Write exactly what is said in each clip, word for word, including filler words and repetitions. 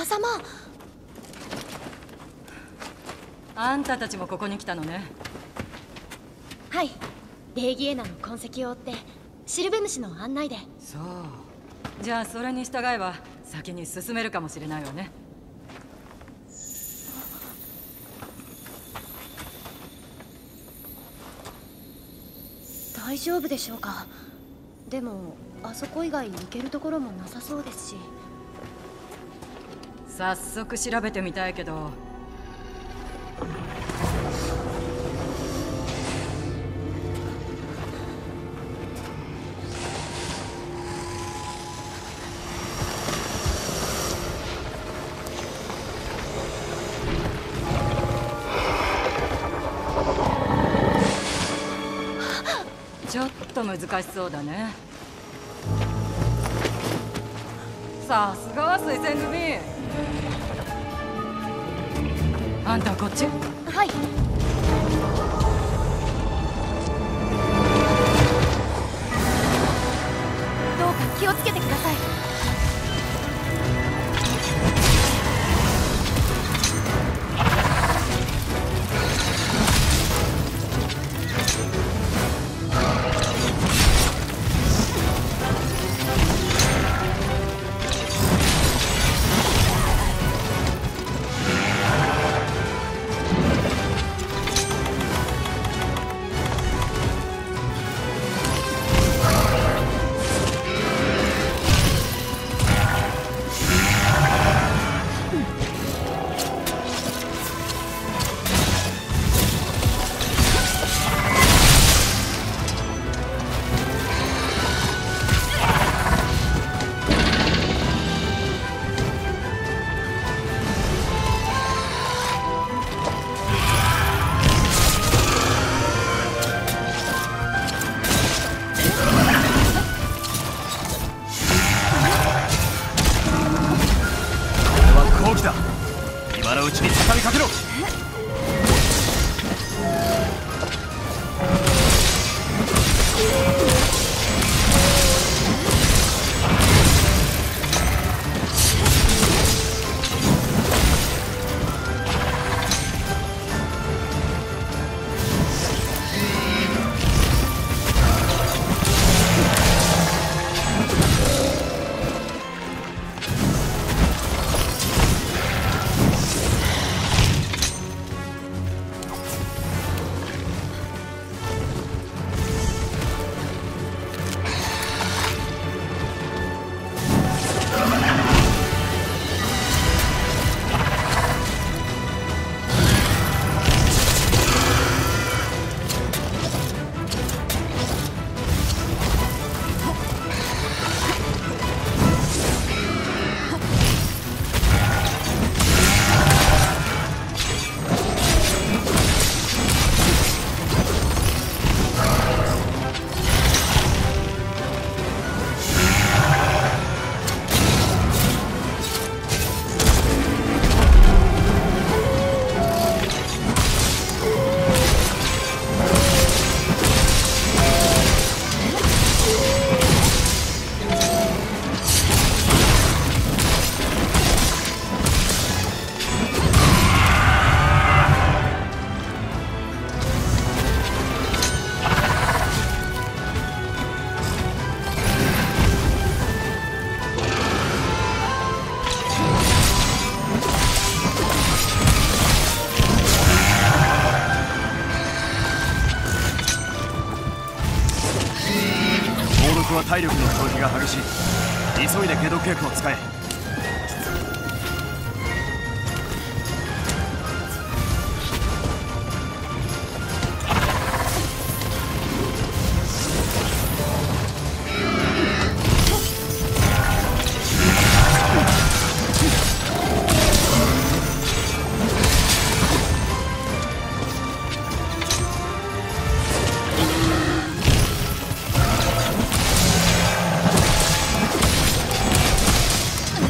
様。 あんたたちもここに来たのね。 はい、レイギエナの痕跡を追ってシルベムシの案内で。 そう。じゃあそれに従えば先に進めるかもしれないわね。 大丈夫でしょうか。でもあそこ以外行けるところもなさそうですし。 早速調べてみたいけど。ちょっと難しそうだね。さすがは推薦組。あんたはこっち。 はい。どうか気をつけてください。 今のうちに畳みかけろ。は体力の消費が激しい。急いで解毒薬を使え。 う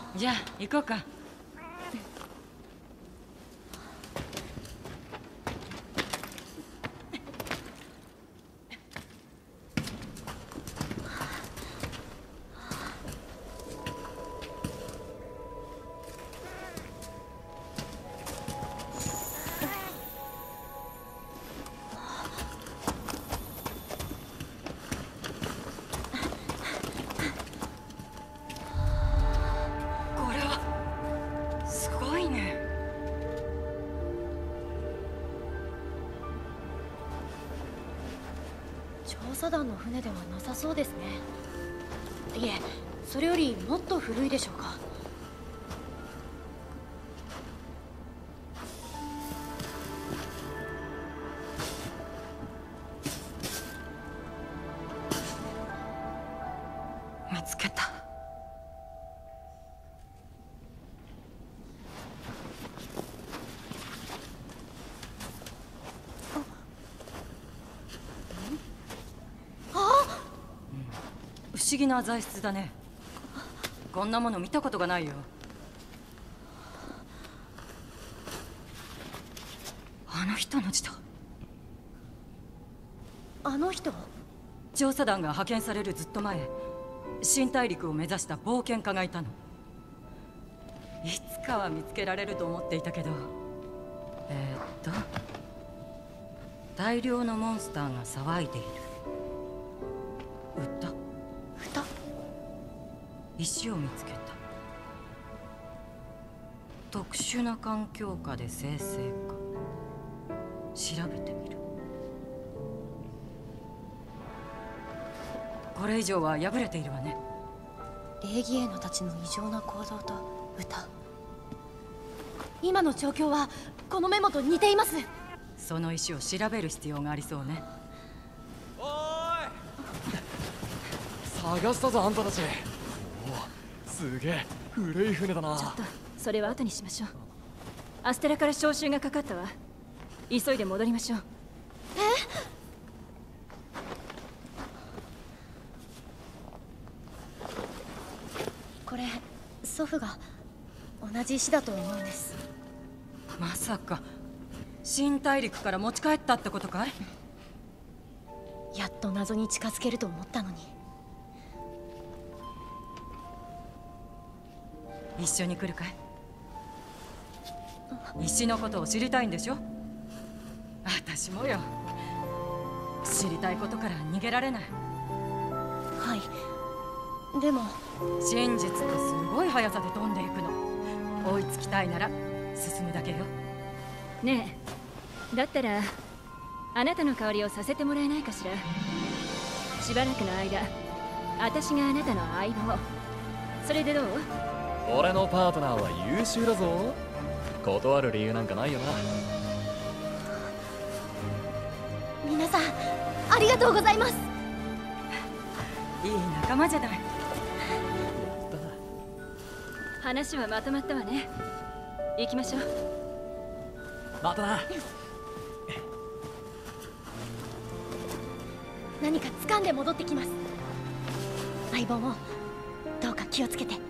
じゃあ行こうか。 調査団の船ではなさそうですね。いえ、それよりもっと古いでしょうか。 見つけた。不思議な材質だね。こんなもの見たことがないよ。あの人の字だ。 あの人？ 調査団が派遣されるずっと前、新大陸を目指した冒険家がいたの。いつかは見つけられると思っていたけど、えー、っと大量のモンスターが騒いでいる。歌？ 蓋？ 石を見つけた。特殊な環境下で生成か。調べてみる。これ以上は破れているわね。 レーギエーノたちの異常な行動と歌。今の状況はこのメモと似ています。 その石を調べる必要がありそうね。 おーい、探したぞあんたたち。おお、すげえ古い船だな。 ちょっとそれは後にしましょう。アステラから招集がかかったわ。急いで戻りましょう。 え？これ祖父が同じ石だと思うんです。 まさか新大陸から持ち帰ったってことかい？ やっと謎に近づけると思ったのに。 一緒に来るかい？石のことを知りたいんでしょ？私もよ。知りたいことから逃げられない。 はい、でも真実とすごい速さで飛んでいくの。追いつきたいなら進むだけよ。 ねえ、だったらあなたの代わりをさせてもらえないかしら。しばらくの間私があなたの相棒。それでどう？ 俺のパートナーは優秀だぞ。断る理由なんかないよな。 皆さんありがとうございます。 いい仲間じゃない。 話はまとまったわね。行きましょう。 またな。 何か掴んで戻ってきます。相棒もどうか気をつけて。